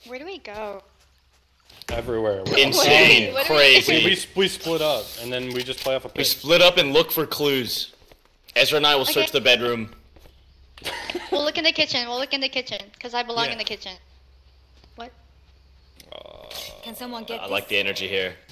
Where do we go? Everywhere. Insane, What do we- crazy. We split up, and then we just play off a We pitch. split up and look for clues. Ezra and I will search Okay. the bedroom. We'll look in the kitchen. We'll look in the kitchen because I belong Yeah. in the kitchen. What? Can someone get I this? like the energy here.